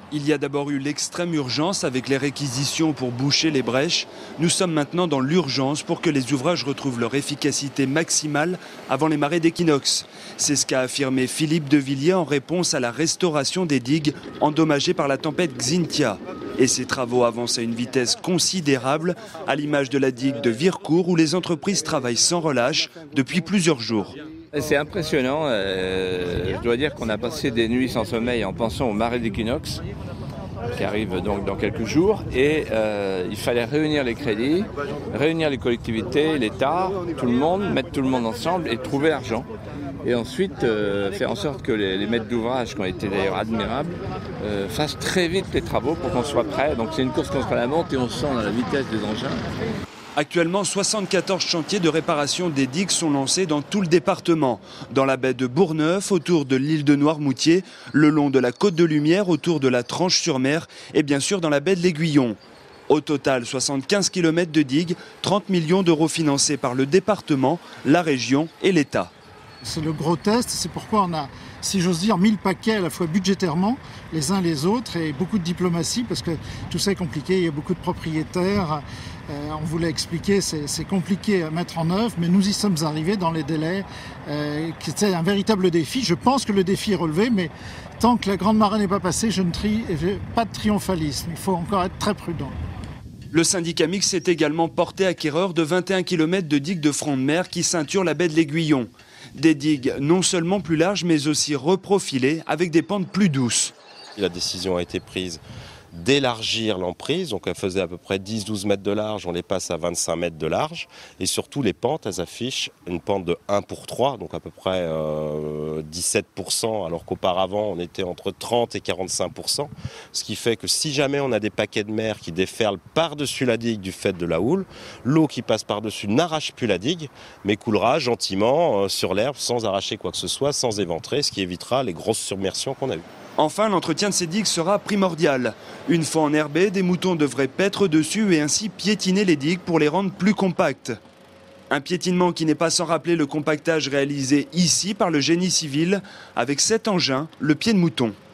Il y a d'abord eu l'extrême urgence avec les réquisitions pour boucher les brèches. Nous sommes maintenant dans l'urgence pour que les ouvrages retrouvent leur efficacité maximale avant les marées d'équinoxe. C'est ce qu'a affirmé Philippe Devilliers en réponse à la restauration des digues endommagées par la tempête Xynthia. Et ces travaux avancent à une vitesse considérable, à l'image de la digue de Vircourt où les entreprises travaillent sans relâche depuis plusieurs jours. C'est impressionnant, je dois dire qu'on a passé des nuits sans sommeil en pensant aux marées d'équinoxe qui arrivent donc dans quelques jours et il fallait réunir les crédits, réunir les collectivités, l'État, tout le monde, mettre tout le monde ensemble et trouver l'argent. Et ensuite faire en sorte que les maîtres d'ouvrage, qui ont été d'ailleurs admirables, fassent très vite les travaux pour qu'on soit prêt. Donc c'est une course contre la montre et on sent dans la vitesse des engins. Actuellement, 74 chantiers de réparation des digues sont lancés dans tout le département. Dans la baie de Bourgneuf, autour de l'île de Noirmoutier, le long de la côte de Lumière, autour de la Tranche-sur-Mer et bien sûr dans la baie de l'Aiguillon. Au total, 75 km de digues, 30 millions d'euros financés par le département, la région et l'État. C'est le gros test, c'est pourquoi on a, si j'ose dire, mis le paquet à la fois budgétairement, les uns les autres, et beaucoup de diplomatie, parce que tout ça est compliqué, il y a beaucoup de propriétaires. On vous l'a expliqué, c'est compliqué à mettre en œuvre, mais nous y sommes arrivés dans les délais, qui étaient un véritable défi. Je pense que le défi est relevé, mais tant que la grande marée n'est pas passée, je ne pas de triomphalisme. Il faut encore être très prudent. Le syndicat mixte s'est également porté acquéreur de 21 km de digues de front de mer qui ceinturent la baie de l'Aiguillon. Des digues non seulement plus larges, mais aussi reprofilées avec des pentes plus douces. La décision a été prise d'élargir l'emprise, donc elle faisait à peu près 10-12 mètres de large, on les passe à 25 mètres de large, et surtout les pentes, elles affichent une pente de 1 pour 3, donc à peu près 17%, alors qu'auparavant on était entre 30 et 45%, ce qui fait que si jamais on a des paquets de mer qui déferlent par-dessus la digue du fait de la houle, l'eau qui passe par-dessus n'arrache plus la digue, mais coulera gentiment sur l'herbe sans arracher quoi que ce soit, sans éventrer, ce qui évitera les grosses submersions qu'on a eues. Enfin, l'entretien de ces digues sera primordial. Une fois enherbées, des moutons devraient paître dessus et ainsi piétiner les digues pour les rendre plus compactes. Un piétinement qui n'est pas sans rappeler le compactage réalisé ici par le génie civil avec cet engin, le pied de mouton.